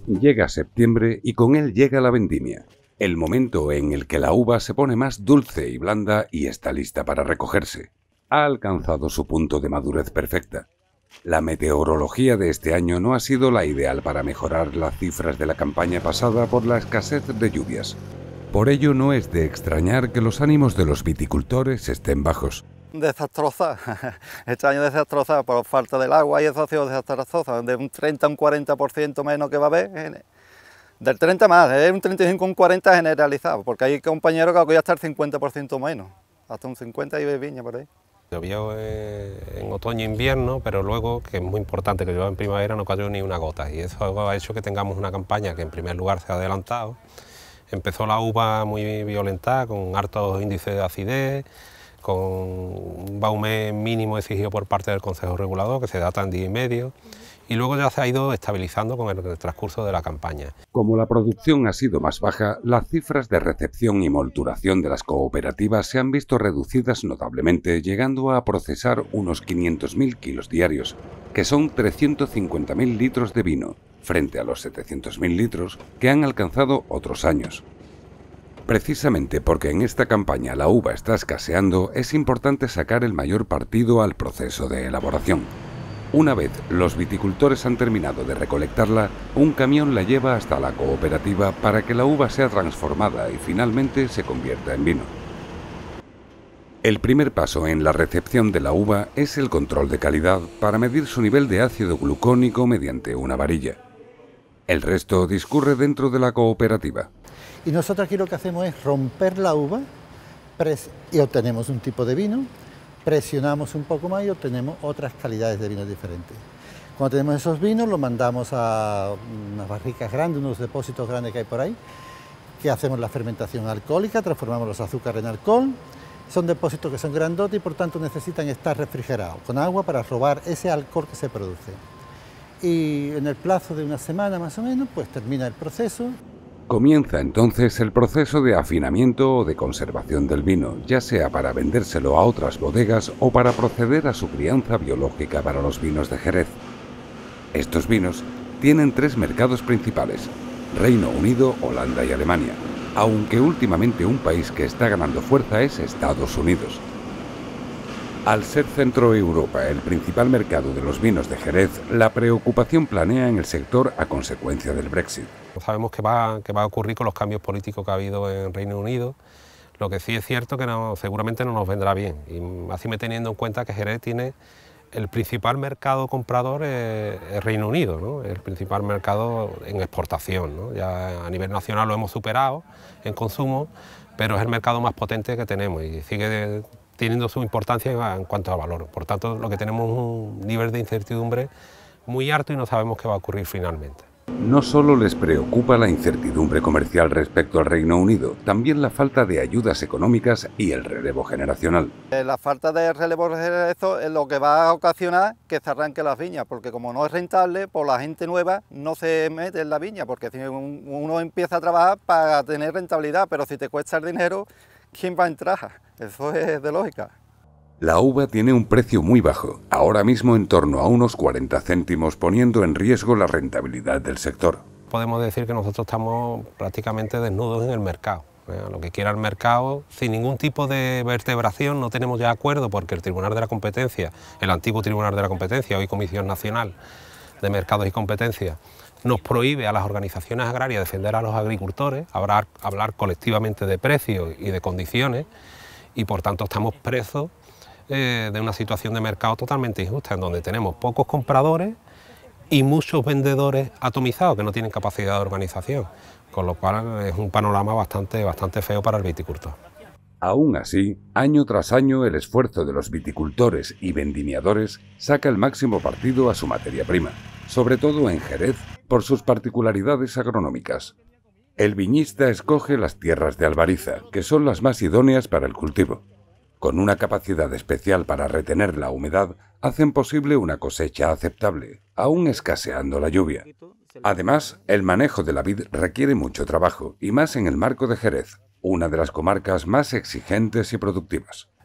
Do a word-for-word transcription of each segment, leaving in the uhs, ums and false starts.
Llega septiembre y con él llega la vendimia, el momento en el que la uva se pone más dulce y blanda y está lista para recogerse. Ha alcanzado su punto de madurez perfecta. La meteorología de este año no ha sido la ideal para mejorar las cifras de la campaña pasada por la escasez de lluvias. Por ello no es de extrañar que los ánimos de los viticultores estén bajos. Desastrosa, este año desastrosa por falta del agua y eso ha sido desastrosa, de un treinta a un cuarenta por ciento menos que va a haber, del treinta más, es un treinta y cinco a un cuarenta generalizado, porque hay compañeros que voy a estar cincuenta por ciento menos, hasta un cincuenta y viña por ahí. Llovió en otoño e invierno, pero luego, que es muy importante, que llueva en primavera, no cayó ni una gota, y eso ha hecho que tengamos una campaña que en primer lugar se ha adelantado. Empezó la uva muy violenta, con altos índices de acidez, con un baume mínimo exigido por parte del Consejo Regulador, que se data en día y medio, y luego ya se ha ido estabilizando con el transcurso de la campaña. Como la producción ha sido más baja, las cifras de recepción y molturación de las cooperativas se han visto reducidas notablemente, llegando a procesar unos quinientos mil kilos diarios, que son trescientos cincuenta mil litros de vino, frente a los setecientos mil litros que han alcanzado otros años. Precisamente porque en esta campaña la uva está escaseando, es importante sacar el mayor partido al proceso de elaboración. Una vez los viticultores han terminado de recolectarla, un camión la lleva hasta la cooperativa para que la uva sea transformada y finalmente se convierta en vino. El primer paso en la recepción de la uva es el control de calidad para medir su nivel de ácido glucónico mediante una varilla. El resto discurre dentro de la cooperativa. Y nosotros aquí lo que hacemos es romper la uva y obtenemos un tipo de vino, presionamos un poco más y obtenemos otras calidades de vinos diferentes. Cuando tenemos esos vinos los mandamos a unas barricas grandes, unos depósitos grandes que hay por ahí, que hacemos la fermentación alcohólica, transformamos los azúcares en alcohol. Son depósitos que son grandotes y por tanto necesitan estar refrigerados con agua para robar ese alcohol que se produce. Y en el plazo de una semana más o menos, pues termina el proceso. Comienza entonces el proceso de afinamiento o de conservación del vino, ya sea para vendérselo a otras bodegas o para proceder a su crianza biológica para los vinos de Jerez. Estos vinos tienen tres mercados principales: Reino Unido, Holanda y Alemania, aunque últimamente un país que está ganando fuerza es Estados Unidos. Al ser Centro Europa el principal mercado de los vinos de Jerez, la preocupación planea en el sector a consecuencia del Brexit. No sabemos qué va, qué va a ocurrir con los cambios políticos que ha habido en Reino Unido. Lo que sí es cierto que no, seguramente no nos vendrá bien, y así me teniendo en cuenta que Jerez tiene el principal mercado comprador es el Reino Unido, ¿no? El principal mercado en exportación, ¿no? Ya a nivel nacional lo hemos superado en consumo, pero es el mercado más potente que tenemos y sigue teniendo su importancia en cuanto a valor. Por tanto, lo que tenemos es un nivel de incertidumbre muy alto y no sabemos qué va a ocurrir finalmente. No solo les preocupa la incertidumbre comercial respecto al Reino Unido, también la falta de ayudas económicas y el relevo generacional. La falta de relevo generacional es lo que va a ocasionar que se arranque las viñas, porque como no es rentable, pues la gente nueva no se mete en la viña, porque si uno empieza a trabajar para tener rentabilidad, pero si te cuesta el dinero, ¿quién va a entrar? Eso es de lógica. La uva tiene un precio muy bajo, ahora mismo en torno a unos cuarenta céntimos, poniendo en riesgo la rentabilidad del sector. Podemos decir que nosotros estamos prácticamente desnudos en el mercado. ¿eh? Lo que quiera el mercado, sin ningún tipo de vertebración, no tenemos ya acuerdo porque el Tribunal de la Competencia, el antiguo Tribunal de la Competencia, hoy Comisión Nacional de Mercados y Competencia, nos prohíbe a las organizaciones agrarias defender a los agricultores, hablar, hablar colectivamente de precios y de condiciones, y por tanto estamos presos Eh, de una situación de mercado totalmente injusta, en donde tenemos pocos compradores y muchos vendedores atomizados que no tienen capacidad de organización, con lo cual es un panorama bastante, bastante feo para el viticultor. Aún así, año tras año el esfuerzo de los viticultores y vendimiadores saca el máximo partido a su materia prima, sobre todo en Jerez, por sus particularidades agronómicas. El viñista escoge las tierras de albariza, que son las más idóneas para el cultivo. Con una capacidad especial para retener la humedad, hacen posible una cosecha aceptable, aún escaseando la lluvia. Además, el manejo de la vid requiere mucho trabajo, y más en el marco de Jerez, una de las comarcas más exigentes y productivas.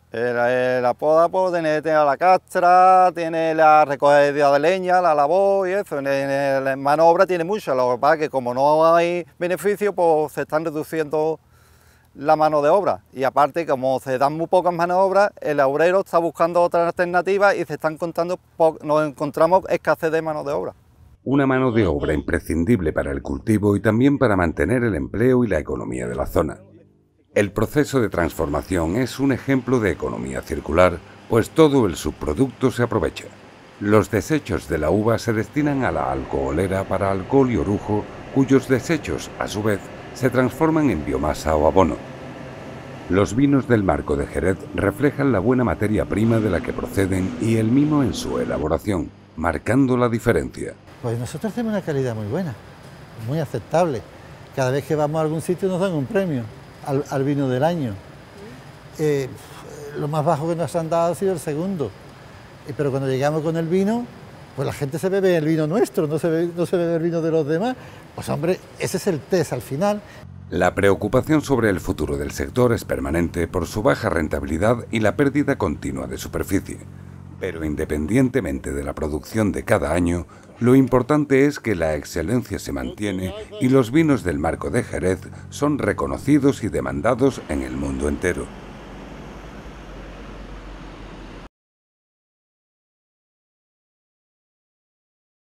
La, la poda pues, tiene, tiene la castra, tiene la recogida de leña, la labor y eso. En, en, en mano de obra tiene mucha, lo que pasa es que como no hay beneficio, pues se están reduciendo la mano de obra. Y aparte, como se dan muy pocas manos de obra, el obrero está buscando otras alternativas y se están encontrando, nos encontramos escasez de mano de obra. Una mano de obra imprescindible para el cultivo y también para mantener el empleo y la economía de la zona. El proceso de transformación es un ejemplo de economía circular, pues todo el subproducto se aprovecha. Los desechos de la uva se destinan a la alcoholera para alcohol y orujo, cuyos desechos, a su vez, se transforman en biomasa o abono. Los vinos del Marco de Jerez reflejan la buena materia prima de la que proceden y el mimo en su elaboración, marcando la diferencia. Pues nosotros tenemos una calidad muy buena, muy aceptable. Cada vez que vamos a algún sitio nos dan un premio al, al vino del año. Eh, lo más bajo que nos han dado ha sido el segundo. Eh, pero cuando llegamos con el vino, pues la gente se bebe el vino nuestro, no se bebe, no se bebe el vino de los demás. Pues hombre, ese es el test al final. La preocupación sobre el futuro del sector es permanente por su baja rentabilidad y la pérdida continua de superficie. Pero independientemente de la producción de cada año, lo importante es que la excelencia se mantiene y los vinos del Marco de Jerez son reconocidos y demandados en el mundo entero.